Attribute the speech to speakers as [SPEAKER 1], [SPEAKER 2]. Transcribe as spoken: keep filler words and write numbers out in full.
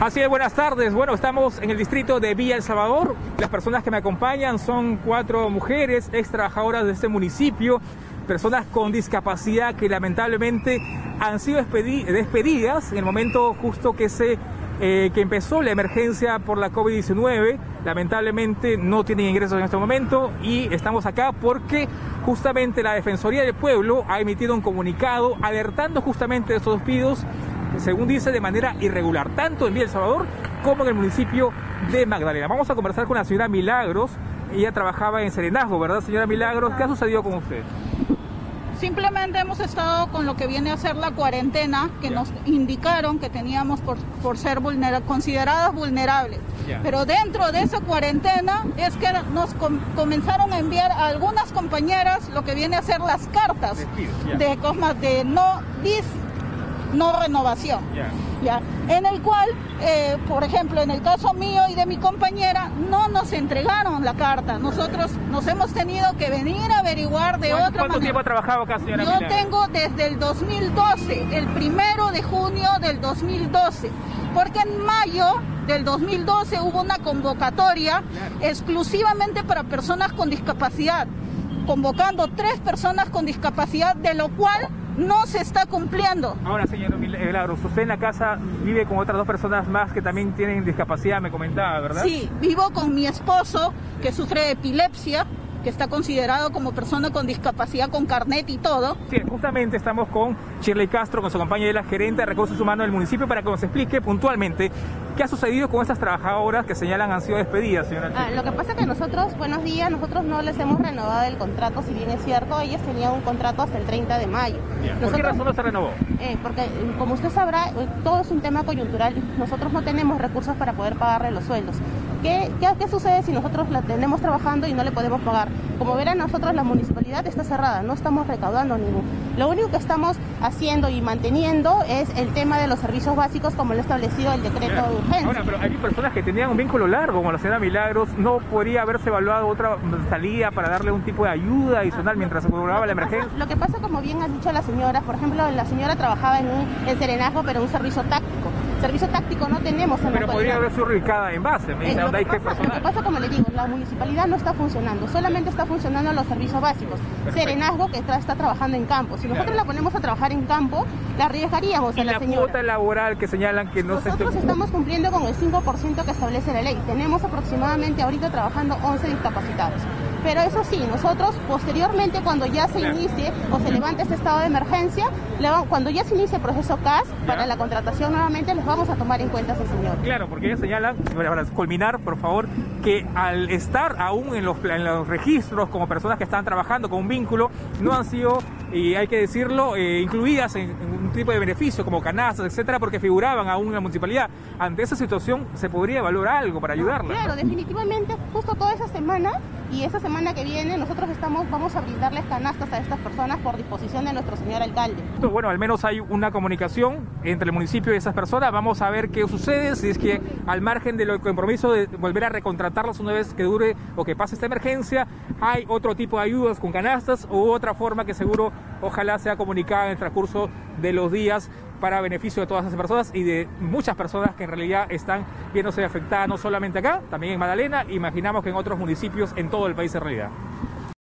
[SPEAKER 1] Así es, buenas tardes. Bueno, estamos en el distrito de Villa El Salvador. Las personas que me acompañan son cuatro mujeres, ex trabajadoras de este municipio, personas con discapacidad que lamentablemente han sido despedidas en el momento justo que se eh, que empezó la emergencia por la COVID diecinueve. Lamentablemente no tienen ingresos en este momento y estamos acá porque justamente la Defensoría del Pueblo ha emitido un comunicado alertando justamente de estos despidos, según dice, de manera irregular, tanto en Villa El Salvador como en el municipio de Magdalena. Vamos a conversar con la señora Milagros. Ella trabajaba en Serenazgo, ¿verdad, señora Milagros? ¿Qué ha sucedido con usted?
[SPEAKER 2] Simplemente hemos estado con lo que viene a ser la cuarentena, que yeah. nos indicaron que teníamos por, por ser vulnera, consideradas vulnerables. Yeah. Pero dentro de esa cuarentena es que nos com comenzaron a enviar a algunas compañeras lo que viene a ser las cartas yeah. de, de no dis no renovación, yeah. ¿ya? En el cual, eh, por ejemplo, en el caso mío y de mi compañera, no nos entregaron la carta. Nosotros nos hemos tenido que venir a averiguar de otra manera.
[SPEAKER 1] ¿Cuánto tiempo ha trabajado acá, señora
[SPEAKER 2] Yo
[SPEAKER 1] Milagros?
[SPEAKER 2] tengo desde el dos mil doce, el primero de junio del dos mil doce, porque en mayo del dos mil doce hubo una convocatoria claro. exclusivamente para personas con discapacidad, convocando tres personas con discapacidad, de lo cual no se está cumpliendo.
[SPEAKER 1] Ahora, señor Milagros, usted en la casa vive con otras dos personas más que también tienen discapacidad, me comentaba, ¿verdad?
[SPEAKER 2] Sí, vivo con mi esposo, que sufre de epilepsia, que está considerado como persona con discapacidad, con carnet y todo.
[SPEAKER 1] Sí, justamente estamos con Shirley Castro, con su compañera, la gerente de Recursos Humanos del municipio, para que nos explique puntualmente qué ha sucedido con estas trabajadoras que señalan han sido despedidas, señora.
[SPEAKER 3] Ah, lo que pasa es que nosotros, buenos días, nosotros no les hemos renovado el contrato, si bien es cierto, ellas tenían un contrato hasta el treinta de mayo.
[SPEAKER 1] Bien. ¿Por qué razón no se renovó?
[SPEAKER 3] Eh, porque, como usted sabrá, todo es un tema coyuntural, nosotros no tenemos recursos para poder pagarle los sueldos. ¿Qué, qué, qué sucede si nosotros la tenemos trabajando y no le podemos pagar? Como verán, nosotros la municipalidad está cerrada, no estamos recaudando ningún. Lo único que estamos haciendo y manteniendo es el tema de los servicios básicos, como lo ha establecido el decreto
[SPEAKER 1] Claro.
[SPEAKER 3] de urgencia.
[SPEAKER 1] Ahora, pero hay personas que tenían un vínculo largo, como la señora Milagros. ¿No podría haberse evaluado otra salida para darle un tipo de ayuda adicional ah, mientras se programaba la emergencia?
[SPEAKER 3] Pasa, lo que pasa, como bien ha dicho la señora, por ejemplo, la señora trabajaba en, un, en Serenazgo, pero en un servicio táctico. Servicio táctico no tenemos en
[SPEAKER 1] Pero
[SPEAKER 3] la
[SPEAKER 1] podría haber sido ubicada en base, me dice,
[SPEAKER 3] eh,
[SPEAKER 1] donde hay
[SPEAKER 3] que pasa, Lo que pasa, como le digo, la municipalidad no está funcionando, solamente está funcionando los servicios básicos. Perfecto. Serenazgo, que está, está trabajando en campo. Si nosotros claro. la ponemos a trabajar en campo, la arriesgaríamos
[SPEAKER 1] ¿Y
[SPEAKER 3] a la,
[SPEAKER 1] la
[SPEAKER 3] señora.
[SPEAKER 1] cuota laboral que señalan que no
[SPEAKER 3] nosotros
[SPEAKER 1] se...
[SPEAKER 3] Nosotros estamos cumpliendo con el cinco por ciento que establece la ley. Tenemos aproximadamente ahorita trabajando once discapacitados. Pero eso sí, nosotros posteriormente, cuando ya se inicie o se levante este estado de emergencia, cuando ya se inicie el proceso C A S ¿Ya? para la contratación nuevamente, les vamos a tomar en cuenta, sí, señor.
[SPEAKER 1] Claro, porque ellos señalan, para culminar, por favor, que al estar aún en los, en los registros como personas que están trabajando con un vínculo, no han sido, y hay que decirlo, eh, incluidas en, en un tipo de beneficio como canastas, etcétera, porque figuraban aún en la municipalidad. Ante esa situación, ¿se podría evaluar algo para ayudarlas?
[SPEAKER 3] Claro, definitivamente, justo toda esa semana y esa semana que viene nosotros estamos vamos a brindarles canastas a estas personas por disposición de nuestro señor alcalde.
[SPEAKER 1] Bueno, al menos hay una comunicación entre el municipio y esas personas. Vamos a ver qué sucede, si es que al margen del compromiso de volver a recontratarlos una vez que dure o que pase esta emergencia, hay otro tipo de ayudas con canastas u otra forma que seguro ojalá sea comunicada en el transcurso de los días para beneficio de todas esas personas y de muchas personas que en realidad están viéndose afectadas no solamente acá, también en Magdalena, imaginamos que en otros municipios en todo el país en realidad.